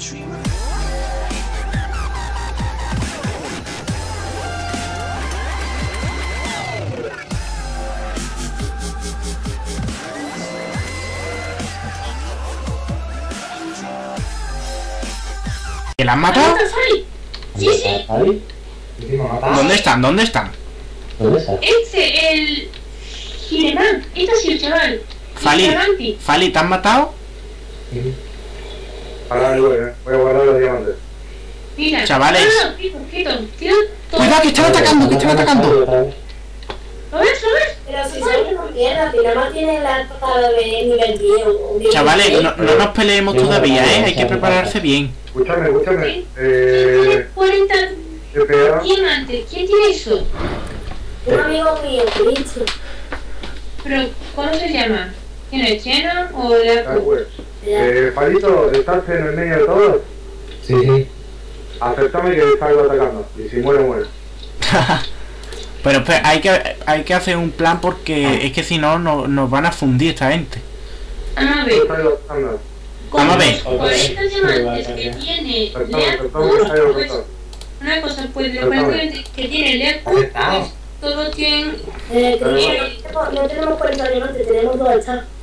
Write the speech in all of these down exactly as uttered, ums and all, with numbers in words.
¿Que la han matado? Sí, sí. ¿Dónde están? ¿Dónde están? Este, el... Gilemán. Este es el chaval. Fali, Fali, ¿te han matado? Ahora voy, eh. voy a guardar los diamantes. Mira. Chavales. No, no, quito, quito, quito todo. Cuidado, que están atacando, que están atacando. ¿Lo ves? ¿Lo ves? Pero si sabes que no pierdas, si nada más tienes la tocada de nivel diez. Chavales, no, no nos peleemos todavía, ¿eh? Hay que prepararse bien. Escúchame, escúchame. ¿Quién Eh... tiene cuarenta ¿Qué pega? diamantes? ¿Quién tiene eso? Un amigo mío, Cristo. Pero, ¿cómo se llama? ¿Quién es? ¿Cheno o la... Ah, pues. Eh, Palito, ¿estás en el medio de todos? Sí, sí. Aceptame que salgo atacando. Y si muere, muere. Pero espera, hay que, hay que hacer un plan porque es que si no, no nos van a fundir esta gente. Vamos a Yo ver. salgo atacando. Vamos a ver. Con cuarenta diamantes que tiene Aceptame, Lea aceptame que salgo Cruz, pues, atacando. una cosa, pues, los cuarenta que tiene Lea Cruz, pues, todos tienen... Eh, Cristo, no tenemos cuarenta diamantes, tenemos dos al chat.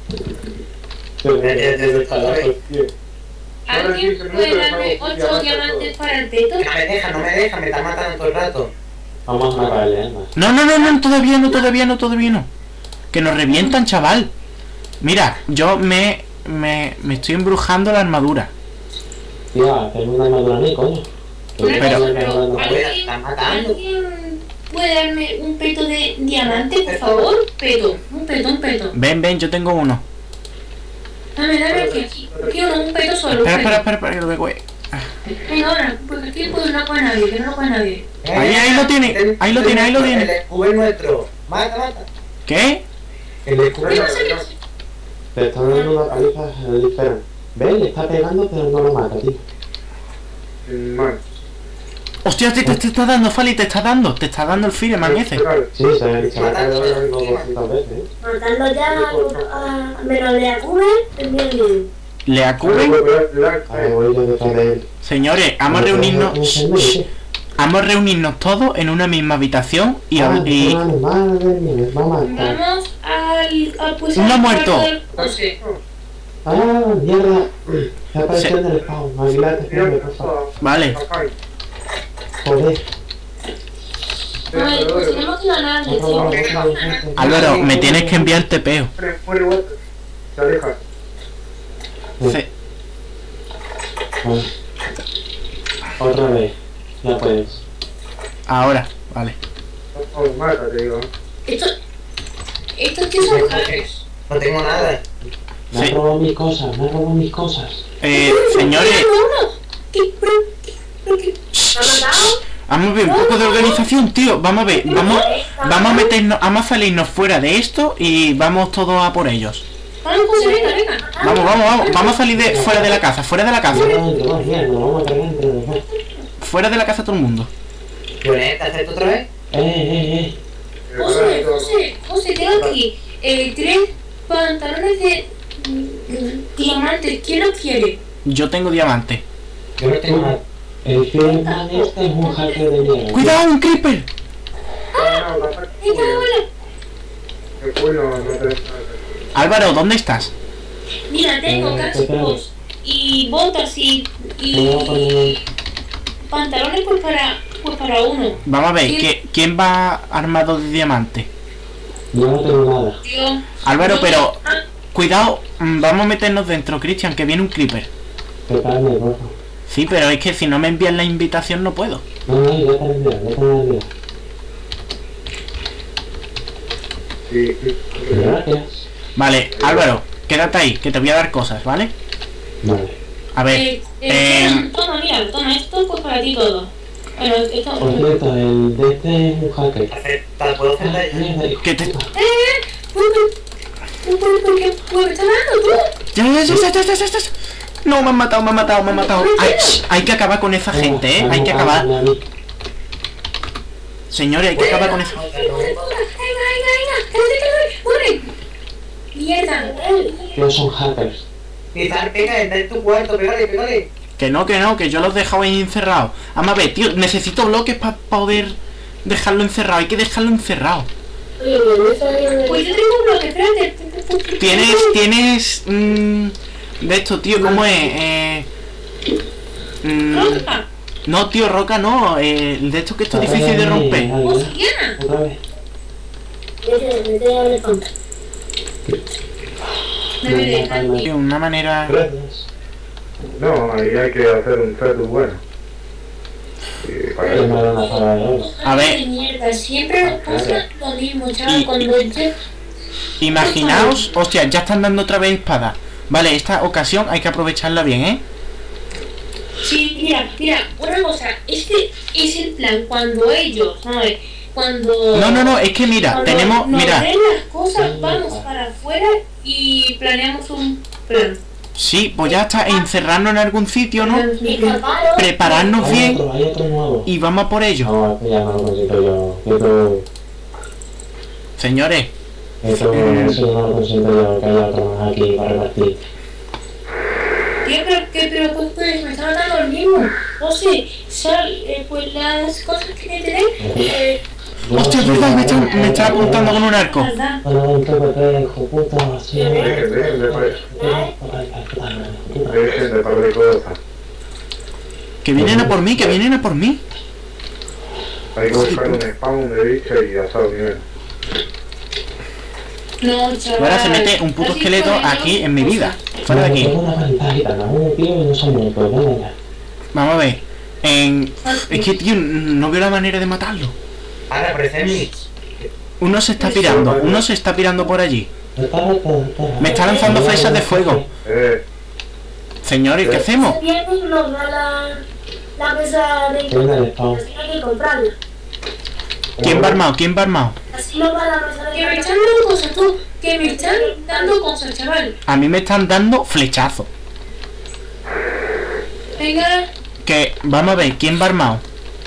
¿Alguien puede darme ocho diamantes para el peto? No me deja, no me deja, me está matando todo el rato. Vamos a matarle, ¿eh? No, no, no, no, todavía no, todavía no, todavía no. Que nos revientan, chaval. Mira, yo me, me, me estoy embrujando la armadura. Tía, tengo una armadura a mí, coño. Una Pero- cosa, pero Está ¿alguien, matando. ¿alguien puede darme un peto de diamante, por favor? Peto, un peto, un peto. Ven, ven, yo tengo uno. Dame, dame aquí, aquí. Aquí uno, un peto solo. un Espera, peto. espera, espera, espera, que lo dejo ahí. Venga, ahora, porque aquí puedo no con nadie, que no lo con nadie. Ahí, ahí lo tiene, ahí lo tiene, ahí lo tiene. El escudo es nuestro. Mata, mata. ¿Qué? El escudo ¿Qué es pasa? ¿Qué nuestro. pasa? Te está dando una paliza al diferente. ¿Ves? Le está pegando, pero no lo mata, tío. Sin mal. Hostia, te, te, te está dando, Fali, te está dando, te está dando el Fireman ese. Sí, se, se me ha caído ahora mismo doscientas veces, ¿eh? Matando ya a, a menos de Acume, es bien bien. Le acuben. Ahí voy yo detrás de él. Señores, vamos a reunirnos. Shh, vamos a reunirnos todos en una misma habitación y, Ah, y madre, madre mía, me va a matar. Vamos al, al pues, Uno al muerto. cuarto del José. Ah, mierda. Se ha aparecido en el spawn. Aguilar, espérame, por favor. vale. Joder. Ay, pues tenemos que ganarle, Otro chicos. lado. Álvaro, me tienes que enviar el tepeo. Muere, muere. Se aleja. Ce- Vale. Otra vez. Ya puedes. Ahora, vale. No, no, mátate, digo. Estos, estos tíos son hackers. No tengo nada. Me Sí. ha robado mis cosas, me ha robado mis cosas. Eh, señores, Uno, ¿qué? ¿Pero qué? ¿Pero qué? ¿Te ha matado? vamos a ver un poco de organización, tío. Vamos a ver, vamos, vamos a meternos, vamos a salirnos fuera de esto y vamos todos a por ellos. Vamos, José, venga, venga. Vamos, vamos, vamos, vamos a salir de fuera de la casa, fuera de la casa, Mierda, dentro, va, mierda, nos vamos a cargar entre los dos. fuera de la casa todo el mundo. Violeta, ¿haces esto otra vez? Eh, eh, eh. José, José, José, tengo aquí eh, tres pantalones de mm, diamantes. ¿Quién los quiere? Yo tengo diamante. Yo no tengo nada. El Fireman este es un hacker de mierda. ¡Cuidado, un creeper! No, no, pasa Venga, hola. que fue, no, no te... Álvaro, ¿dónde estás? Mira, tengo Eh, cascos y botas y, Me voy a y poner... pantalones pues para, pues para uno. Vamos a ver, Sí. ¿qué- ¿quién va armado de diamante? Yo no tengo nada. Tío. Álvaro, No, pero ah, cuidado, mm, vamos a meternos dentro, Cristian, que viene un creeper. Prepárame, por favor. Sí, pero es que si no me envían la invitación no puedo. No, no, ya te envío, ya te envío. Sí, sí. Gracias. Vale, Álvaro, quédate ahí, que te voy a dar cosas, ¿vale? Vale. A ver, eh, eh, eh, toma, mira, toma esto pues para ti todo. Bueno, esto... Por cierto, el de este es un hacker. Acepta, ¿puedo hacer Ah, daño? mierda, hijo ¿qué te...? puta. ¡Eh! ¿Por qué? ¿Por qué? ¿Por qué? ¿Por qué estás dando tú? Ya, ya, ya, ya, ya, ya, ya, ya. No, me han matado, me han matado, me han matado. Hay, hay que acabar con esa gente, ¿eh? Hay que acabar. Señores, hay que acabar con eso. ¡Venga, venga, venga! ¡Cállate, cállate! ¡Mierda! Ellos son hackers. Pizar, pega, está en tu cuarto, pégale, pégale. Que no, que no, que yo los dejaba ahí encerrados. Vamos a ver, tío, necesito bloques para poder dejarlo encerrado. Hay que dejarlo encerrado. Pues yo tengo un bloque, espérate. Tienes, tienes... Mmm, de esto, tío, ¿cómo es? Eh, mm, Roca. no, tío, roca no. Eh, de esto que esto es difícil de romper. Obsidiana. Otra vez. Vete, vete a ver con. No me dejan. Tío, una manera... Gracias. No, ahí hay que hacer un fetus bueno. Y para Qué eso. mala una palabra de oro. A ver. De mierda, siempre nos pasa lo mismo, chaval. Y- Cuando yo... Imaginaos, hostia, ya están dando otra vez espada. Vale, esta ocasión hay que aprovecharla bien, ¿eh? Sí, mira, mira, una cosa, este es el plan cuando ellos, ¿sabes? Cuando... No, no, no, es que mira, cuando tenemos, nos mira, den las cosas, vamos para afuera y planeamos un plan. sí, pues ya está, encerrarnos en algún sitio, ¿no? Escaparos. Prepararnos Hay bien otro, hay otro nuevo. y vamos a por ello. No, este ya no lo consiento yo. Esto, Señores, esto, eso no lo consiento yo, que haya otro más aquí para repartir. Tío, pero, que, pero pues, pues me está matando el mismo. No sé, sal, eh, pues las cosas que me tenéis, eh, hostia, es verdad, me está, me está apuntando con un arco. las dan. Bueno, un toque de hijo puta, así. Dejen, dejen de par- dejen de par de cosas. Que vienen a por mí, que vienen a por mí. Hay que buscar un spawn de bicho y asado nivel. No, chaval. Ahora se mete un puto Así esqueleto fue, ¿no? aquí en mi vida. Fuera de aquí. Tengo una paliza gitana, uno tío y no son muertos, venga ya. Vamos a ver. En... Es que, tío, no veo la manera de matarlo. Ahora aparece mi. Uno se está pirando, uno se está pirando por allí. Me está lanzando flechas de fuego. Eh, Señores, ¿qué hacemos? Si viene y nos da la, la mesa de Venga, el spawn. así hay que comprarla. ¿Quién va armado? ¿Quién va armado? Así nos va la mesa Que me de están dando cosas, tú. Que me están dando cosas, chaval. A mí me están dando flechazos. Venga. Que, vamos a ver, ¿quién va armado?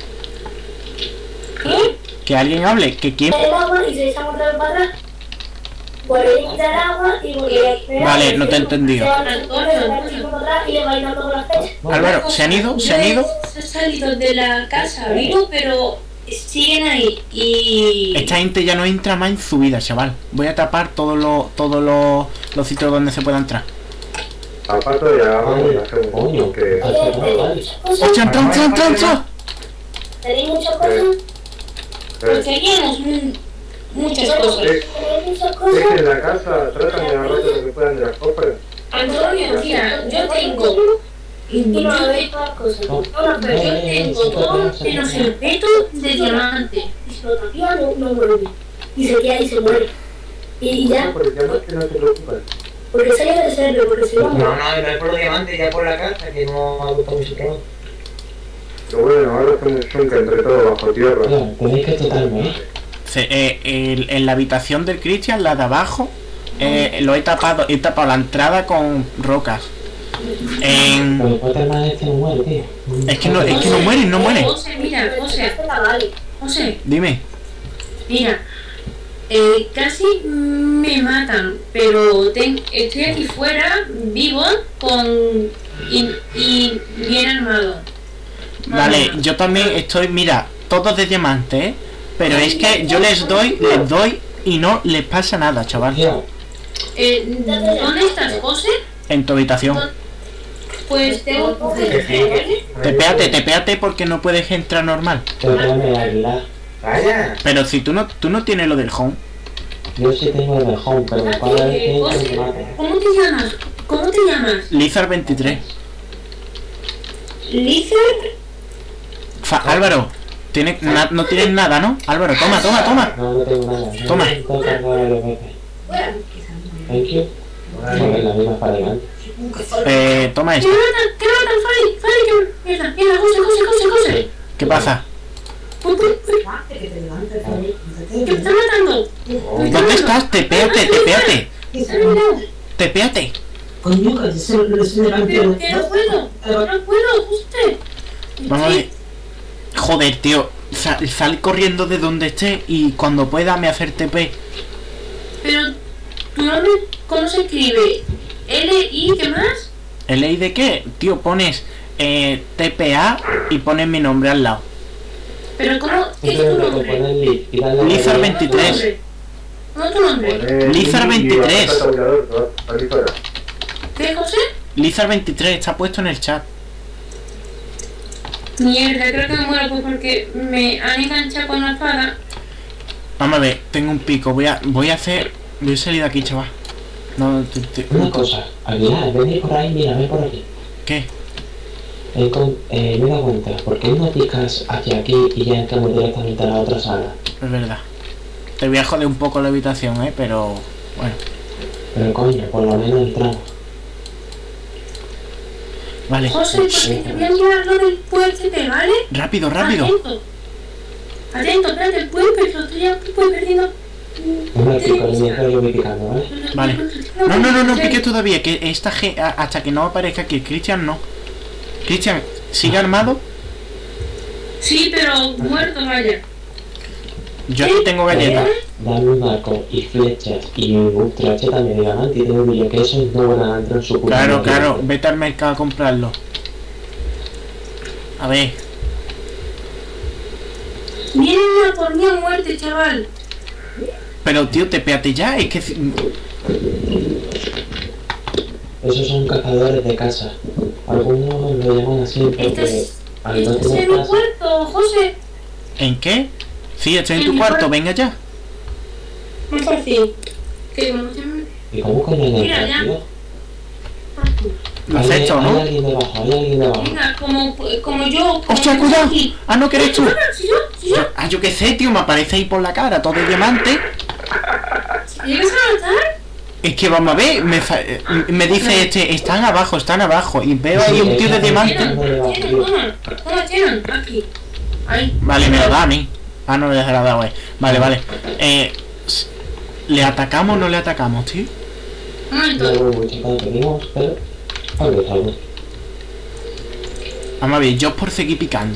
¿Qué? Que alguien hable, que quién... el agua y se echan otra vez para atrás. Volver a quitar agua y volver a esperar. Vale, no te he entendido. Se van a echar para atrás y le va dando con las flechas. Álvaro, ¿se han ido? ¿Se han ido? Se han salido de la casa, vivo, pero siguen ahí. Y... Esta gente ya no entra más en su vida, chaval. Voy a tapar todos los todos los, los sitios donde se pueda entrar. aparte ya vamos a hacer un poco que... Oye, tenéis muchas cosas. ¡Hostia, entra, entra, entra, entra! Tenéis muchas cosas. Pues Eh, teníamos mu- muchas cosas. eh, Tenéis muchas es que cosas. en la casa tratan de agarrar lo que puedan de las cofres. Antonio, mira, yo tengo... Y no Yo, habéis todas las cosas. No, pero yo yo tengo todo menos el peto de diamante. y si lo tapía no, no vuelve. Y se queda y se muere. Y, y ya, No, pero ya no es que no te preocupes. porque sale de serlo, porque si no, No, no, no es por los diamantes, ya por la casa, que no ha gustado mucho todo. Lo bueno, ahora hacemos un chunca entre todos bajo tierra. Ya, tenéis que totalme, ¿eh? Se- eh, el- en la habitación del Cristian, la de abajo, eh, lo he tapado, he tapado la entrada con rocas. En- Pero después el man este no muere, tío. es que no, es que no mueren, no mueren. José, mira, José, Este la vale. José, Dime. mira. Eh, casi me matan, pero ten- estoy aquí fuera, vivo, con y, y bien armado. Vale, yo también estoy, mira, todos de diamante, ¿eh? Pero es que yo les doy, les doy y no les pasa nada, chaval. Tío, Eh, ¿Dónde estás, José? En tu habitación. Pues tengo que... Tepéate, tepéate porque no puedes entrar normal. pero déjame bailar. Vaya. Pero si tú no, tú no tienes lo del home. Yo sí tengo el mejor, pero mi padre es que entra y me mata. ¿Cómo te llamas? ¿Cómo te llamas? Lizard veintitrés. Lizard. Fa- Álvaro, tiene, na- no tienes nada, ¿no? Álvaro, toma, toma, toma. No, no tengo nada. Toma. Necesito cargar el P P. Thank you. Joder, la misma para adelante. Eh, toma ¡Que esto. me matan! ¡Que me matan! ¡Fari! ¡Fari! ¡Que me... Mierda! ¡Mierda! ¡José! ¡José! ¡José! ¡José! ¿Qué pasa? ¡Uy, uy, uy! ¡Que me están matando! Me están ¿Dónde matando. estás? Tepéate, tepéate. ¡Está mirando! Tepéate. Coño, que se lo estoy Pero delante. que no puedo. No puedo, José. Vamos a ver. Joder, tío. Sal, sal corriendo de donde esté y cuando pueda me hacer T P. Pero tu nombre, ¿cómo se escribe? L I, ¿qué más? ¿El ley de qué? Tío, pones eh, T P A y pones mi nombre al lado. Pero ¿cómo? ¿Qué es tu Simplemente con nombre? poner Liz y darle a la Lizard galleta. veintitrés. ¿Cómo es tu nombre? Poner Lizard y- y veintitrés. aprieta el tabulador, te va a salir fuera. ¿Qué, José? Lizard veintitrés está puesto en el chat. Mierda, creo que me muero pues porque me han enganchado con la espada. Vamos a ver, tengo un pico. Voy a, voy a hacer. Voy a salir de aquí, chaval. No, te- te- Una cosa, Aguilar, ven por ahí, mira, ven por aquí. ¿Qué? Eh, con- eh, me he dado cuenta, ¿por qué no picas hacia aquí y ya entramos directamente a la otra sala? Es verdad. Te voy a joder un poco la habitación, eh, pero. Bueno, Pero coño, por lo menos entramos. vale. José, porque te voy a mirar lo del puente, ¿vale? Rápido, rápido. Atento. Atento, espérate, el puente, pero estoy ya pues, perdiendo. No me pico, mientras yo voy picando, ¿vale? Vale. No, no, no, no piques todavía, que esta ge- a- hasta que no aparezca aquí. Cristian no. Cristian, ¿sigue armado? Sí, pero muerto, vaya. Yo aquí tengo galletas. Dame un arco y flechas y un ultra cheta me diamante y tengo un brillo, que eso no van a entrar en su puta Claro, madre. claro, vete al mercado a comprarlo. A ver, Vienen a por mí a muerte, chaval. pero tío, te peate ya, es que. si- Esos son cazadores de casa. Algunos lo llaman así porque Estás, al no estás tener en mi casa... cuarto, José. ¿En qué? Sí, estoy en En tu mi cuarto, cuarto. venga ya. Muy fácil. ¿Qué? ¿Cómo se llama? ¿Y cómo coño hay Mira, ya. tío? Lo has Hay- hecho, Hay ¿no? alguien debajo, hay alguien debajo. Venga, como, como yo. como ¡Hostia, yo cuidado! aquí. Ah, no, que eres tú. No, no, si yo, si yo. Yo- ah, yo qué sé, tío, me aparece ahí por la cara, todo de diamante. ¿Me llegas a matar? Es que vamos a ver, me, fa- eh, me dice este, están abajo, están abajo. Y veo ahí un tío de diamante. Chenan, chenan, toma. Toma, chenan, aquí. Ahí. Vale, me lo da a mí. Ah, no, le ha dado, eh. Vale, vale. Eh, s- ¿le atacamos o no le atacamos, tío? Un No momento. hubo mucho para que venimos, pero... Tal vez, tal vez. Vamos a ver, yo por seguir picando.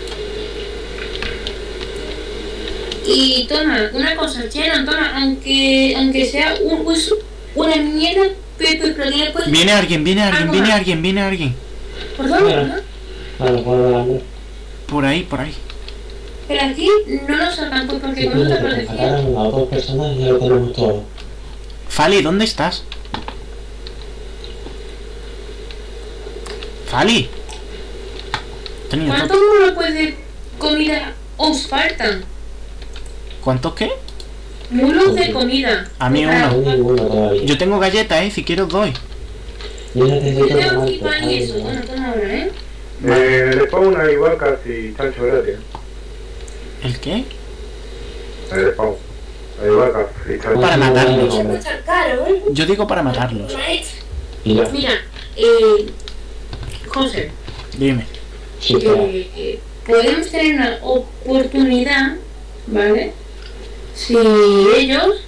Y toma, una cosa, Chenan, toma, aunque, aunque sea un, pues, una mierda, pero, pero, pero tiene pues. Viene alguien, viene alguien, Algo viene más. alguien, viene alguien. Por favor, ¿no? Claro, puedo darle. Por ahí, por ahí. Pero aquí no nos sacan, pues porque no está Simplemente con sacar a protegido. las dos personas ya lo tenemos todo. Fali, ¿dónde estás? Fali. Tenía ¿Cuántos to- mulos de comida os faltan? ¿Cuántos qué? Mulos de comida. A mí No uno. hay ninguno todavía. Yo tengo galletas, eh, si quiero os doy. Yo Yo necesito tengo tomar aquí pan y eso. Bueno, toma ahora, ¿eh? Eh, le spawn hay vacas y chancho gratis. ¿El qué? En el spawn. Hay vacas y chancho. Para matarlos. Eso puede estar caro, ¿eh? Yo digo para matarlos. Y ya. Mira, eh. José, Dime. Sí, claro. eh, eh, podemos tener una oportunidad, ¿vale? Si ellos.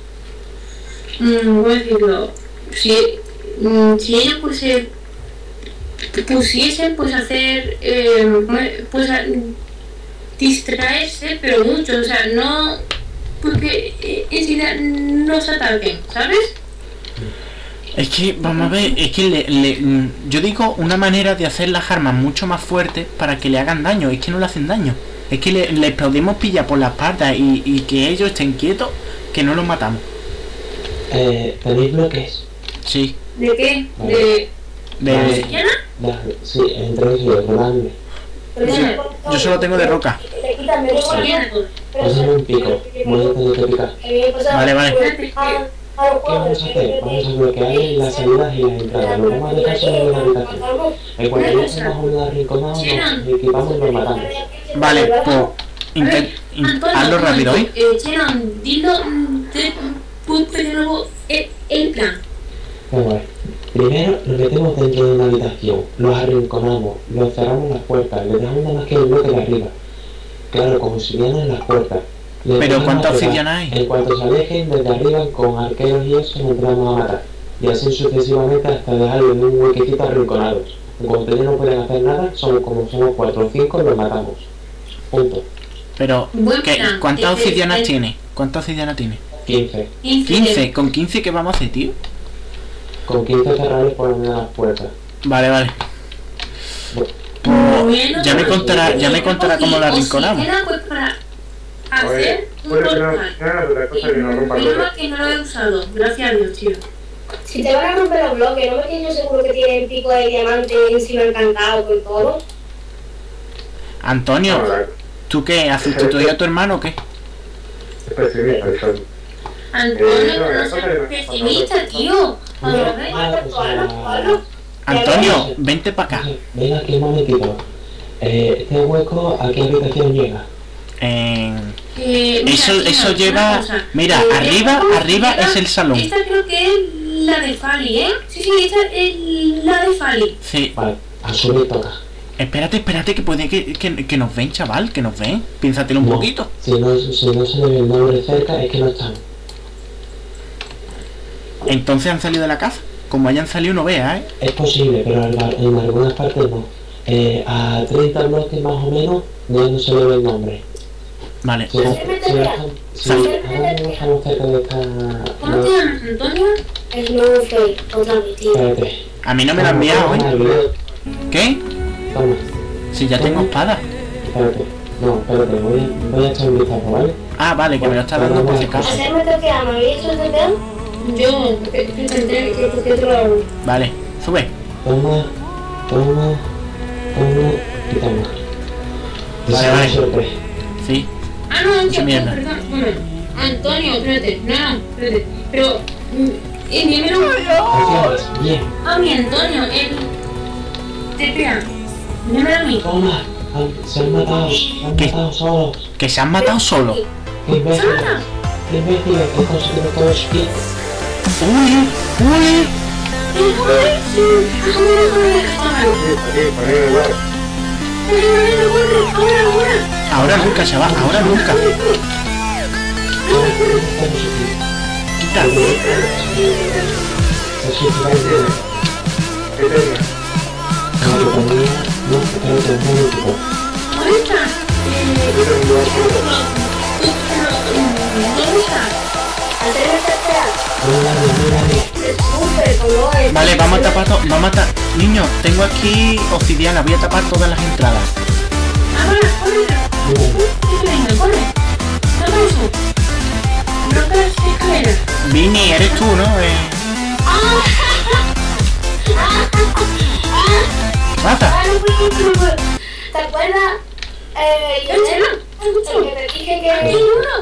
Mm, voy a decirlo. Si, mm, si ellos pues se pusiesen pues a hacer. Eh, pues a distraerse, pero mucho, o sea, no. Porque eh, enseguida nos ataquen, ¿sabes? Es que, vamos a ver, es que le, le- mm, yo digo una manera de hacer las armas mucho más fuertes para que le hagan daño. Es que no le hacen daño. Es que le, le podemos pillar por la espalda y, y que ellos estén quietos, que no los matamos. Eh, ¿tenéis bloques? Sí. ¿De qué? Vale. ¿De De, obsidiana? Ya, sí, entre ellos, voladme. yo solo tengo de roca. Le quitan medio Obsidiana, pues. Pásame un pico, voy a tener que picar. Vale, vale. ¿Qué vamos a hacer? Vamos a bloquear las salidas y las entradas. Nos vamos a dejar solo en una habitación. En cuanto ya tengamos un arrinconado, nos equipamos y nos matamos. Vale, pues intent- in- Antonio, hazlo un rápido, ¿eh? momento. Eh, Chenon, dilo mm, de, pu- de nuevo el, el plan. Vamos a ver. Primero nos metemos dentro de una habitación, los arrinconamos, los cerramos las puertas, les dejamos nada más que el bloque de arriba. Claro, con obsidiana en las puertas. Les Pero empezamos ¿cuánta a pegar. obsidiana hay? En cuanto se alejen desde arriba con arqueros y eso, nos empezamos a matar. Y así sucesivamente hasta dejarlos en un huequecito arrinconados. En cuanto ellos no pueden hacer nada, somos como somos cuatro o cinco, los matamos. Punto. Pero, Buen ¿qué, plan. ¿cuántas Ese- obsidianas el- tiene? ¿Cuántas obsidianas tiene? quince. quince. ¿Con quince qué vamos a hacer, tío? Con quince cerrarles por lo menos las puertas. Vale, vale. Bueno, Ya me pues, contará, ya me contará cómo la o si arrinconamos. queda, pues para hacer Oye, un puede que no portal. sea otra cosa que nos rompa el Menos mal bloque. que no lo he usado, gracias a Dios, tío. Si te van a romper los bloques, ¿no me tienes yo seguro que tienen pico de diamante encima encantado con todo? Antonio, No, la- ¿tú qué? ¿Has sustituido a tu hermano o qué? es pesimista, eso. Antonio, Eh, no, pero no la cosa seas es- pesimista, tío. A ver, Antonio, vente para acá. Venga aquí un momentito. Eh, este hueco, ¿a qué habitación llega? Eh, Eh, mira, Eso- tío, eso una lleva- cosa. mira, Eh, arriba- esta arriba lleva- es el salón. Esta creo que es la de Fali, ¿eh? Sí, sí, esta es la de Fali. sí. Vale, a subir toca. Espérate, espérate, que puede que, que, que nos ven, chaval, que nos ven. Piénsatelo un No, poquito. Si no, si no se le ve el nombre cerca, es que no están. Entonces han salido de la casa. Como hayan salido, no vea, ¿eh? Es posible, pero en, en algunas partes no. Eh, a treinta bloques más o menos, ya no se le ve el nombre. Vale. Si no, si no están, si ahora mismo estamos cerca de esta... ¿Cómo no, te llamas, Antonio? Es nuevo fake, otra vez, tío. espérate. A mí no me lo han enviado, Toma, ¿eh? olvidé. ¿Qué? Toma, Si ya tengo espada. espérate. No, espérate, voy a, voy a echar un vistazo, ¿vale? Ah, vale, que me lo está dando por si acaso. ¿Hacerme toquear? ¿Me habéis hecho toquear? Yo, que que tendré que que te lo hago. Vale, sube. Toma, toma, toma y toma. Y Vale, se vale. me sorprende. Sí. Ah, no, Mucha yo, mierda. perdón, bueno. Antonio, espérate, no, no, espérate. Pero, mm, envíamelo. Gracias, bien. A mí, Antonio, el... Te espera. Envíamelo a mí. Toma, han- se han matado, se han ¿Qué? matado solos. Que se han matado solos. Qué imbéciles, qué imbéciles, he conseguido todos los pies. Uy, uy. Aquí, poner el lugar. Ahora nunca, chaval, ahora nunca. Quita. Se suicidaron. ¿Qué tenía? No, que tenía, no, espérate, un momentito. Yo tengo un lugar seguro. ¿Hacerme toquear? No, nadie, no, nadie. Es súper, como es. Vale, vamos a tapar todo. Vamos a tapar. Niño, tengo aquí obsidiana. Voy a tapar todas las entradas. Vini, eres tú, ¿no? Eh, Mata. Ah, no puedo, no puedo. ¿Te acuerdas? Eh, yo el que te dije que...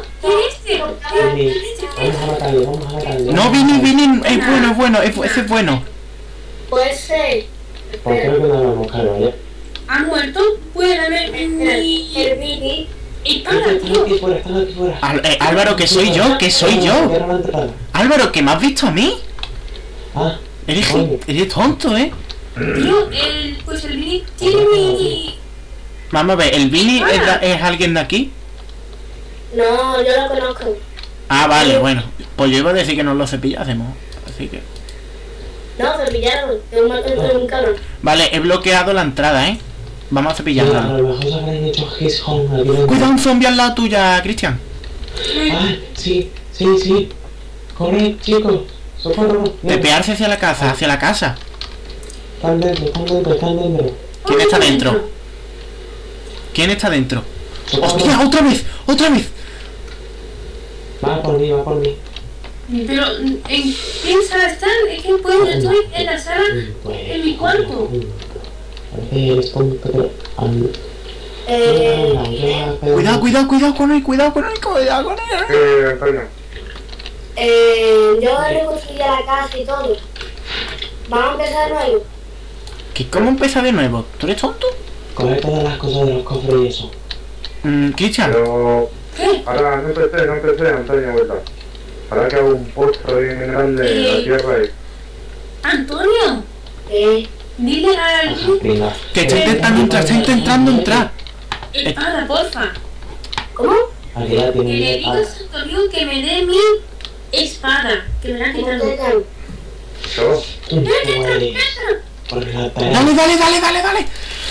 Vini, vamos a matarle, vamos a matarle. No, Vini, Vini, es bueno, es bueno, es, ese es bueno. Puede ser. Pues creo que no lo hemos cargado ya. ¿Ha muerto? Puede haber mi El Vivi. espada, Están tío. aquí fuera, están aquí fuera. Al- eh, Álvaro, que soy yo, que soy yo. Cierra la entrada. Álvaro, que me has visto a mí. Ah, Eres, gi- eres tonto, ¿eh? Tío, el, pues el Vini tiene mi... Vamos a ver, ¿el Vini es, da- es alguien de aquí? No, yo lo conozco. Ah, vale, bueno. Pues yo iba a decir que nos lo cepillásemos. Así que... No, se pillaron. De un matón de un cabrón. Vale, he bloqueado la entrada, ¿eh? Vamos a mira, a cepillarla. lo mejor se habrán hecho his home aquí dentro. Cuidado, un zombie al lado tuya, Cristian. Ah, sí, sí, sí. Corre, chicos. Socorro. Bien. Tepearse hacia la casa, hacia la casa. Están dentro, están dentro, están dentro. ¿Quién está dentro? ¿Quién está dentro? Socorro. ¡Hostia, otra vez! ¡Otra vez! Va por mí, va por mí. Pero, ¿en qué sala están? Es que pues yo estoy en la sala, en mi cuarto. Parece eres tonto, pero... am, Eh, no, yo voy a pegar- Cuidado, cuidado, cuidado con él, cuidado con él, cuidado con él. Eh, Antonio. eh, yo reconstruí la casa y todo. Vamos a empezar de nuevo. ¿Qué, ¿Cómo empieza de nuevo? ¿Tú eres tonto? Coge todas las cosas de los cofres y eso. Mm, Cristian, Pero... ¿Qué? Ahora no empecé, no empecé, Antonio, vuelta. Ahora que hago un pozo bien grande en la tierra y... Antonio, Eh, dile al Ajá, pringa. que está intentando entrar, está intentando entrar. espada, porfa. ¿cómo? Aquí ya Que le tiene... diga a Antonio que me dé mi espada, que me la han ¿Cómo quitado. te llamas? Yo, Por la tarea. Dale, dale, dale, dale, dale.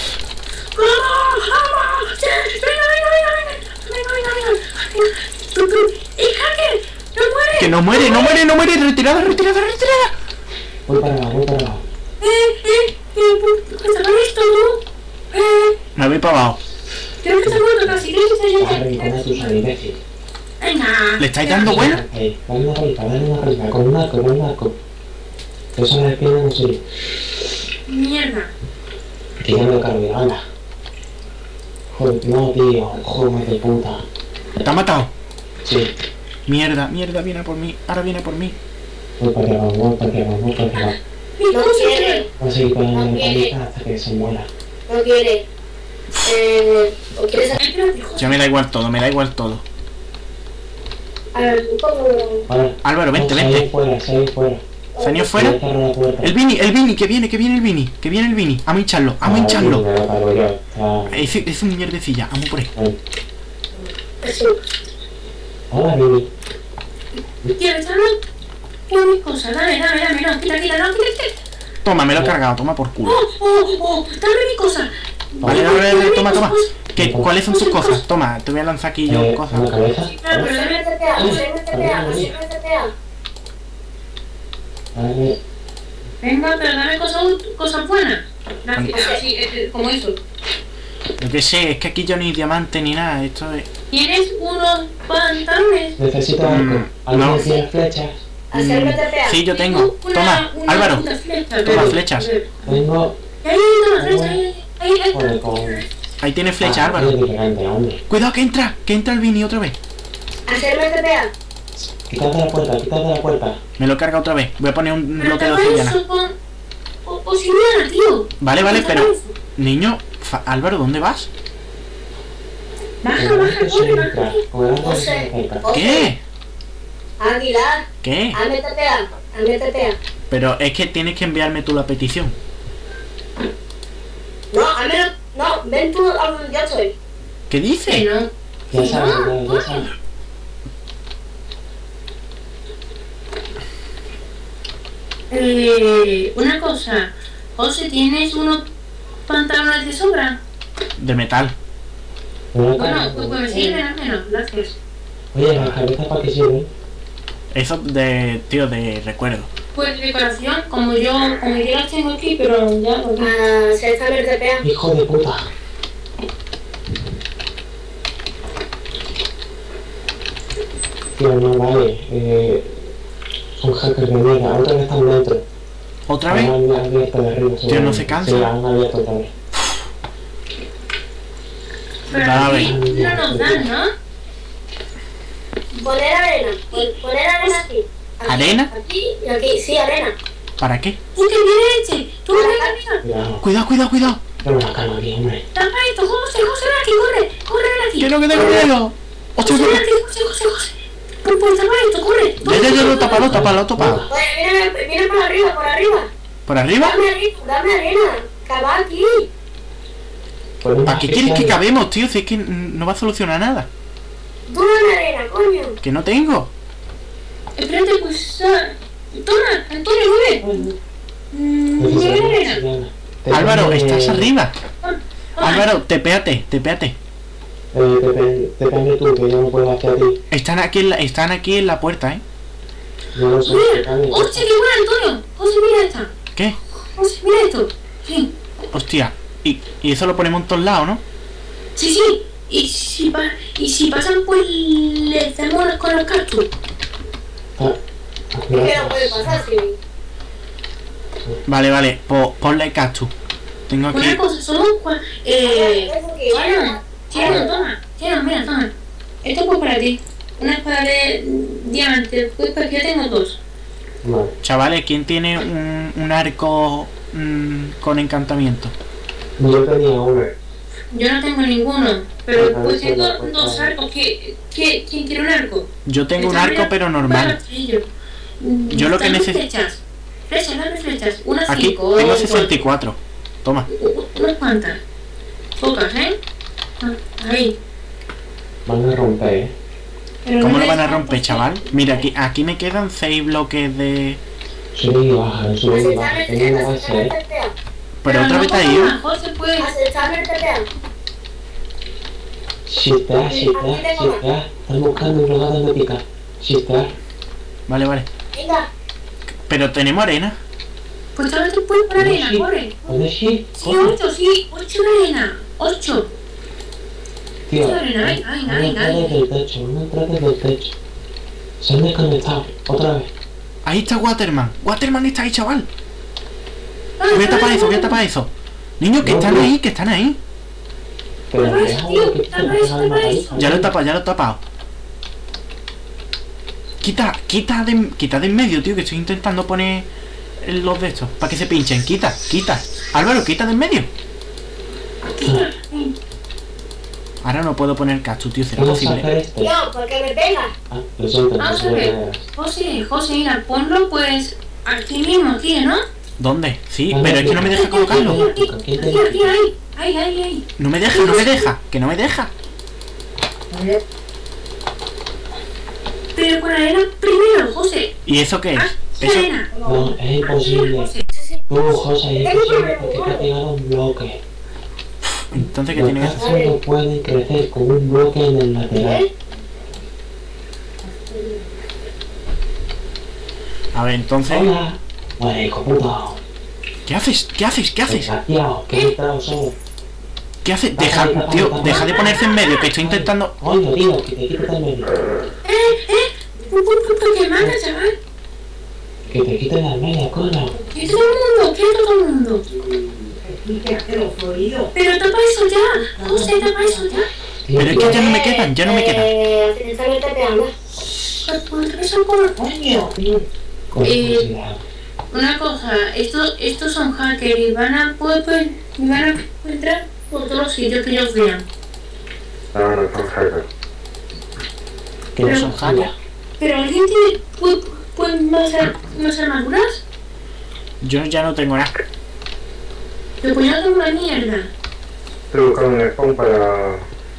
Que no muere, no muere, no muere. Retirada, retirada, retirada. Voy para abajo, voy para abajo. Me voy para abajo. Creo que está muerto casi, creo que está Vas a ya. arrinconar tus imbécil. Venga. ¿Le estáis dando buena? Ahí, dale una paliza, dale una paliza, con un arco, con un arco. Eso me despide en serio. Mierda. Que ya me lo cargo, anda. Joder, no, tío, joder de puta. ¿Te ha matado? Sí, Mierda, mierda, viene a por mí. Ahora viene a por mí. voy para allá, voy para allá, voy para allá. Mi No cosa, quiere, Vamos a seguir con No la quiere. paliza hasta que se muera. no quiere. Eh, ¿o quieres hacer? Espérate, joder. Ya me da igual todo, me da igual todo. A ver, ¿tú cómo? Vale. Álvaro, vente, Vamos, vente. Salí fuera, salí fuera. ¿Se han ido Voy a fuera? cerrar la puerta. El Vini, el Vini, que viene, que viene el Vini. Que viene el Vini. Vamos a hincharlo, vamos a hincharlo. Me lo cargo yo. Está- Es, es un mierdecilla, vamos por ahí. Eso. Hola, Vivi. Tío, echarlo. Quiero mis cosas. Dame, dame, dame. No, quita, quita, no, quita, quita. Toma, me lo he cargado, toma por culo. Oh, oh, oh. Dame mis cosas. Vale, Dame, vale, dame vale, toma, mis toma. cosas. ¿Qué, ¿Cuáles son tus cosas? Toma, te voy a lanzar aquí yo Eh, cosas. ¿una cabeza? Claro, pero Hacerme dame. T P A, hacerme T P A, hacerme T P A. Vale. Venga, pero dame cosas, cosas buenas. Gracias, así, eh, eh, como eso. Yo qué sé, es que aquí yo ni diamante ni nada, esto es... ¿Tienes unos pantalones? Necesito Mm, algo. ¿Alguien no. tiene flechas? Hacerme T P A. Sí, yo tengo. una- Toma, una Álvaro. puta flecha, Toma pero- flechas. Tengo... Ahí, toma flechas, ahí, ahí, ahí. Joder, con... Ahí tiene flecha, Ah, Álvaro. es diferente, hombre. Cuidado que entra, que entra el Vini otra vez. Hacerme T P A. Quítate la puerta, quítate la puerta. Me lo carga otra vez. Voy a poner un Pero bloque de toma obsidiana. eso con o- obsidiana, tío. Vale, vale, Toma pero... eso. Niño, Fa- Álvaro, ¿dónde vas? Baja, Con el baja, arco se corre, entra. baja. Con el arco No se sé. entra. Oye, ¿Qué? Aguilar, ¿Qué? hazme T P A. Hazme T P A. Pero es que tienes que enviarme tú la petición. No, hazme... No, ven tú a donde yo estoy. ¿Qué Que dice? no. Ya Que sabes, no, ya, ya sabes. Eh, una cosa, José, ¿tienes unos pantalones de sobra? De metal. Ven acá. Bueno, pues, pues me sirven al menos, gracias. Oye, ¿las cabezas para qué sirven? Eso de... tío, de recuerdo. Pues decoración, como yo, como yo las tengo aquí, pero ya lo vi. A hacerme T P A. Hijo de puta. Tío, no vale. Eh, son hackers de mierda. Otra vez están dentro. ¿Otra vez? Han abierto de arriba. Tío, no se cansa. Sí, han abierto otra vez. Pero Dale. aquí no nos dan, ¿no? Poner arena. Pon- Poner arena aquí. Aquí, ¿Arena? Aquí y aquí. Sí, arena. ¿Para qué? ¡Uy, que viene este! ¡Tú ven, ven, ven! Cuidado. Cuidado, cuidado, cuidado. Dame la calma aquí, hombre. ¡Tapa esto! ¡José, José, ven aquí! ¡Corre! ¡Corre, ven aquí! ¡Que no, que tengo miedo! ¡Hostia, ¡José, ven que- aquí! ¡José, José, José! ¡Pues, pues, tapa esto! ¡Corre! Ya, ya, ya, no, tápalo, tápalo, tápalo. Oye, viene, viene por arriba, por arriba. ¿Por arriba? Dame arena, dame arena. Cava aquí. Ponemos ¿Para qué quieres que especiales. cabemos, tío? Si es que mm, no va a solucionar nada. Tú dame arena, coño. Que no tengo. Espérate, pues... ah, toma, Antonio, mueve. Mm, mueve la Necesitamos arena. obsidiana. Te Álvaro, pone- estás arriba. Toma, toma. Álvaro, tepéate, tepéate. Eh, depende, depende tú, que yo no puedo hacer a ti. Están aquí en la, están aquí en la puerta, ¿eh? No lo sé. Mira, depende. hostia, qué bueno, Antonio. José, mira esta. ¿Qué? José, mira esto. Sí, Hostia. Y, y eso lo ponemos en todos lados, ¿no? sí, sí. Y si, pa y si pasan, pues les damos con los cactus. Ah, ¿Qué no puede pasar, sí? Vale, vale. Po, ponle cactus. Tengo aquí... Una cosa, somos cua- Eh... Eso que Chino, Chino, toma. Chino, mira, toma. Esto pues para ti. Una espada de diamante. Pues porque yo tengo dos. vale. Chavales, ¿quién tiene un, un arco mm, con encantamiento? Yo tenía uno. Yo no tengo ninguno. Pero Ah, pues sí, tengo pues, dos vale. arcos. ¿Qué, qué, ¿Quién quiere un arco? Yo tengo un Está arco, bien, pero para normal. rastrillo. Yo lo que Dame necesito... Flechas. Flechas, dame flechas. Unas Aquí cinco. tengo o sesenta y cuatro. Toma. cuatro. Unas cuantas. Pocas, ¿eh? Ah, ahí. Van a romper, eh. Pero ¿Cómo no lo les van a falta romper, que- chaval? Mira, aquí, aquí me quedan seis bloques de... Sube y baja, sube y baja. Aceptarme Tengo una base, aceptarme eh. T P A. Pero otra no vez te ha pasa ido. nada, José, pues. Aceptarme T P A. Shiftea, shiftea, shiftea. Están buscando un lugar donde picar. Shiftea. Vale, vale. Venga. Pero tenemos arena. Pues ahora te puedes poner arena, Sí. corre. ¿Dónde shift? Sí, ocho, sí, ocho de arena. ocho. Tío, Ay, ay, ay, no ay, entradas ay. del techo, no entradas del techo. Se han desconectado, otra vez. Ahí está Waterman. Waterman está ahí, chaval. Ay, Voy a tapar ay, eso, voy a ay. tapar eso. Niños, que No, están no. ahí, que están ahí. Pero Tapa eso, deja tío, de que tapa te eso, hagan tapa una eso. paliza, Ya lo he ¿no? tapado, ya lo he tapado. Quita, quita de, quita de en medio, tío, que estoy intentando poner los de estos, para que se pinchen. Quita, quita. Álvaro, quita de en medio. Quita. Ahora no puedo poner cactus, tío, será Vamos a hacer posible. esto. Tío, ¿por qué me pegas? Ah, lo siento, no Vamos se a lo ver. creas. José, José, mira, ponlo pues aquí mismo, aquí, ¿no? ¿Dónde? Sí, Vale, pero es que no me deja Aquí, colocarlo. aquí, aquí, aquí, aquí, ahí, ahí, ahí, ahí. No me deja, no me deja, que no me deja. Pero con arena primero, José. ¿Y eso qué es? Ah, Eso, arena. No, es imposible. José. Tú, José, es imposible porque te ha pegado un bloque. entonces, ¿qué Los tiene que hacer? cactus no pueden crecer con un bloque en el lateral. A ver, entonces, Hola. Bueno, hijo puta. ¿qué haces? ¿Qué haces? ¿Qué haces? Desgraciado, que he entrado solo. ¿Qué haces? Deja, tío, deja de ponerse en medio, que estoy intentando... Coño, tío, que te quites del medio. Eh, eh. ¿Por qué manda, chaval? Que te quites del medio, coño. ¿Qué todo el mundo? ¿Qué todo el mundo? Pero tapa eso ya. José, tapa eso ya. Tío, Pero es que ya no me quedan, ya no me quedan. Eh, al final también te pegando. ¿Por qué son como coño? con Eh, curiosidad. Una cosa, estos, estos son hackers y van a poder, pues, y van a entrar por todos los sitios que ellos vean. No, no, son hackers. Que no son hackers. Pero alguien tiene pues, pues, más, ar- más armaduras. Yo ya no tengo nada. Pero pues yo no tengo una mierda. Estoy buscando un spawn para...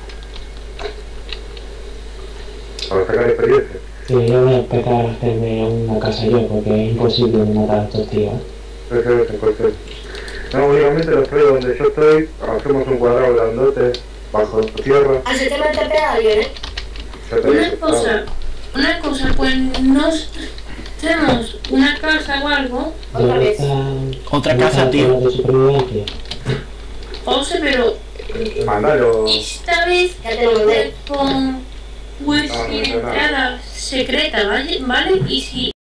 para sacar experiencia. Sí, yo voy a empezar a hacerme una casa yo porque es imposible matar a estos tíos. Ese es en cuestión. No, únicamente los tres donde yo estoy, hacemos un cuadrado grandote bajo tierra. Al sistema te pega alguien, ¿eh? Ya te Una dije, cosa, una cosa, pues nos tenemos una casa o algo, Otra ¿Dónde vez. están- Otra dónde casa, está tío. la de supervivencia? o sea, pero no. Mándalo. esta vez Ya te lo mandé. con pues sin entrada secreta, ¿vale? ¿Vale? Y si